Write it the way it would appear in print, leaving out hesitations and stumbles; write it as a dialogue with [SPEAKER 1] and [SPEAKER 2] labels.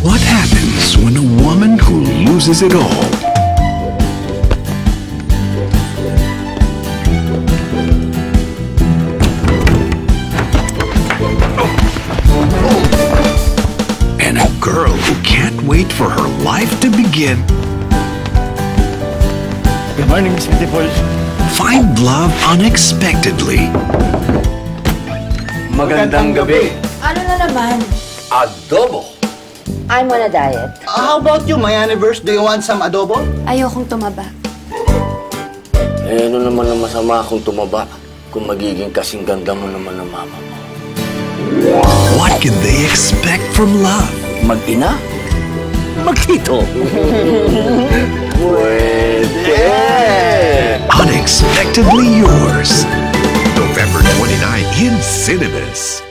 [SPEAKER 1] What happens when a woman who loses it all and a girl who can't wait for her life to begin
[SPEAKER 2] Good morning, Miss Beautiful.
[SPEAKER 1] find love unexpectedly?
[SPEAKER 3] Magandang gabi.
[SPEAKER 4] Ano na naman?
[SPEAKER 3] Adobo.
[SPEAKER 4] I'm on a diet.
[SPEAKER 5] How about you, my anniversary? Do you want some adobo?
[SPEAKER 4] Ayokong tumaba.
[SPEAKER 3] Eh, ano naman ang masama kung tumaba? Kung magiging kasing ganda mo naman ng mama mo.
[SPEAKER 1] What can they expect from love?
[SPEAKER 3] Mag-ina? Magtito? Pwede!
[SPEAKER 1] Unexpectedly yours. November 29 in cinemas.